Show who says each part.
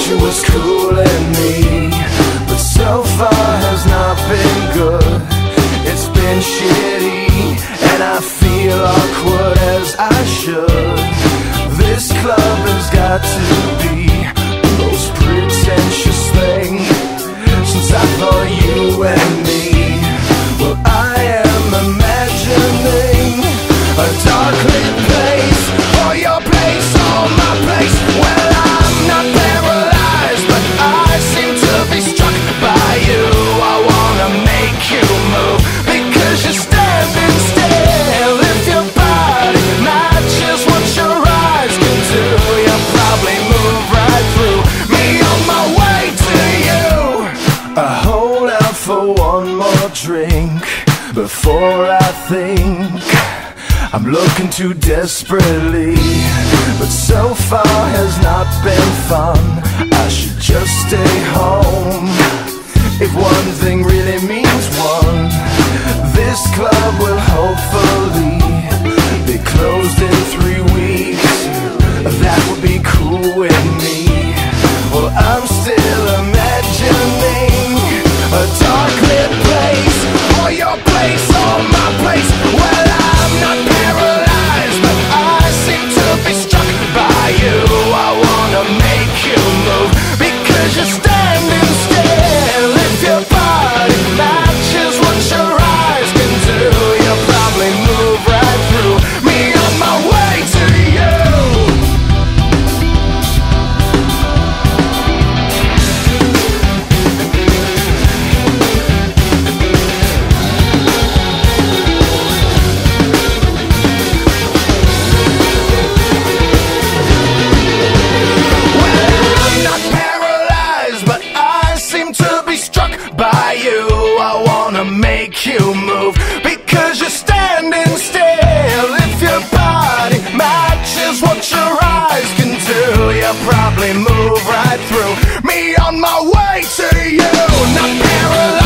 Speaker 1: she was cooling me, but so far has not been good. It's been shitty, and I feel awkward as I should. This club has got to be the most pretentious thing since I thought you and me. Well, I am imagining a dark lit place, or your place, or my place. Well, I'm not paralyzed, but I seem to be struck by you. I wanna make you move, because you're standing still. If your body matches what your eyes can do, you'll probably move right through me on my way to you. I hold out for one more drink before I think I'm looking too desperately, but so far has not been fun. I should just stay home. If one thing really means one, this club will hopefully be closed in 3 weeks. That would be cool with me. Well, I'm still imagining a dark lit place, or your place, or my place. Well, I'm not paralyzed, but I seem to be struck by you. I wanna make you move, because you're standing still. If your body matches what your eyes can do, you'll probably move right through me on my way to you. Make you move, because you're standing still. If your body matches what your eyes can do, you'll probably move right through me on my way to you. Not paralyzed.